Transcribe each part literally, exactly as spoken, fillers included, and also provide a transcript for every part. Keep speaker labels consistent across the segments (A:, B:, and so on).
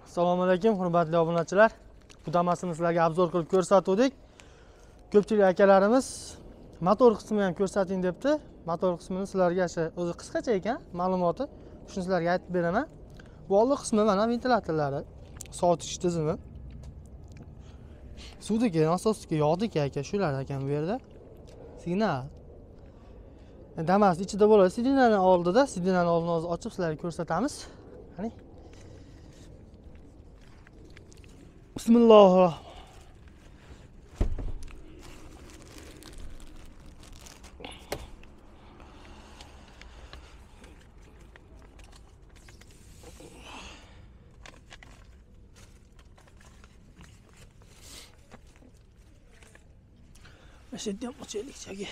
A: Assalomu alaykum, hurmatli obunachilar. Bu Damas'ni sizlarga obzor qilib ko'rsatdik. Ko'pchilik akalarimiz motor qismini ham ko'rsating debdi. Motor qismini sizlarga o'zi qisqacha ekan, ma'lumoti. Shuni sizlarga aytib beraman. Bu old qismi mana ventilyatorlari, sovutish tizimi. Suvdagi, asosdagi, yog'dagi aka, shular ekan bu yerda. Signal. Damas ichida bo'ladi, sidinani oldida, sidinani oldini hozir ochib sizlarga ko'rsatamiz. Qani. Bismillah. Başlayalım açayım çeki.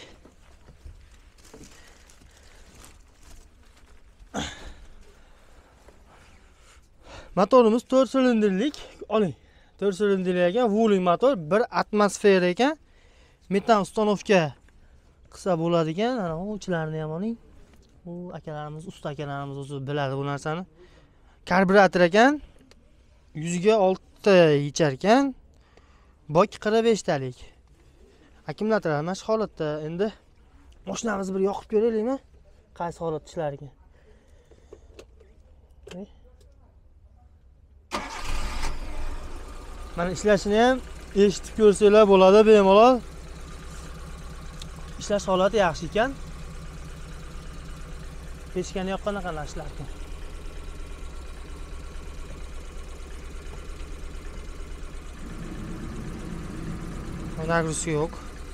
A: Motorimiz to'rt silindrlik. Oling. to'rt silindrli ekan, Wuling motor, bir atmosfera ekan. Metan ustanovka qilsa bo'ladi ekan. Ana bu ichlarni ham oling. Bu akalarimiz, usta akalarimiz o'zi biladi bu narsani. Karburator ekan. yuz ga olti yechar ekan. Bok qirq besh talik. Akkumulyatorlar mana shu holatda. Endi mashinamizni bir yoqib ko'raylikmi? Qaysi holatda ishlar ekan. Mana ishlashini ham eshitib ko'rsanglar bo'ladi, bemalol. Ishlash holati yaxshi ekan. Pechkani yoqqanda qanaqa ishlar ekan. Nagruzi yo'q.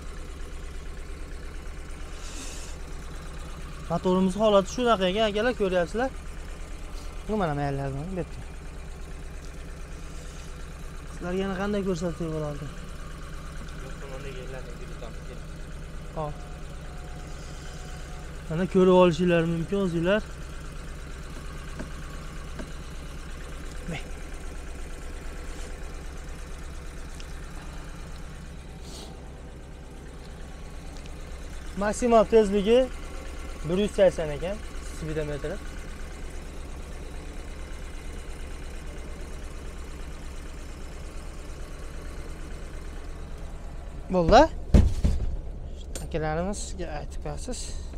A: Motorimiz holati shunaqa ekan, akalar, ko'ryapsizlar. Bu mana mayallar bor, bu yerda. Sizlarga yana qanday ko'rsatsak bo'ladi? Hop. Mana ko'rib olishinglar mumkin o'zinglar. Maksimal tezligi bir yuz sakson ekan, speedometri. Bo'ldi. Akalarimizga aytib berasiz.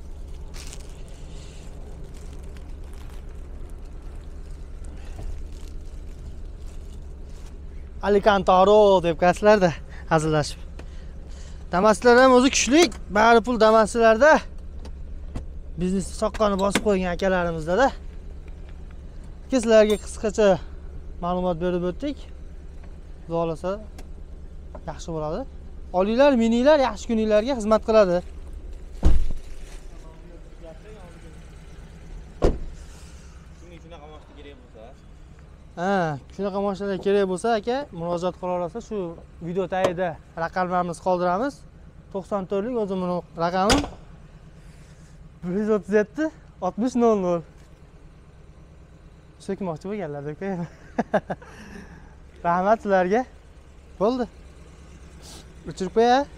A: Alicantaro deb qo'yasizlar-da, hazillashib. Damaslar ham o'zi kuchli, bari pul Damaslarda. Biznesni soqqani bosib qo'ygan akalarimizda-da. Sizlarga qisqacha ma'lumot berib o'tdik. Xudo xolasa yaxshi bo'ladi. Olinglar, mininglar, yaxshi kuninglarga xizmat qiladi. Shunaqa mashina kerak bo'lsa, ha, shunaqa mashinalar kerak bo'lsa, aka, murojaat qila olasiz. Shu video tagida raqamlarimizni qoldiramiz. to'qson to'rtlik o'zimning raqamim bir yuz o'ttiz yetti oltmish nol nol. So'kmoqchi bo'lganlar, aka. Rahmat sizlarga. Bo'ldi. O'chirib qo'ya.